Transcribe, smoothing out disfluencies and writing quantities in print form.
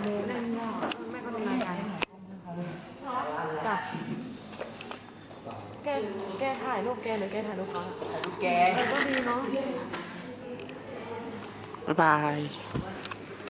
เล่นยากแม่ก็ทำงานกันจ้ะแกถ่ายรูปแกหรือแกถ่ายรูปเขาถ่ายรูปแกก็ดีเนาะบ๊ายบาย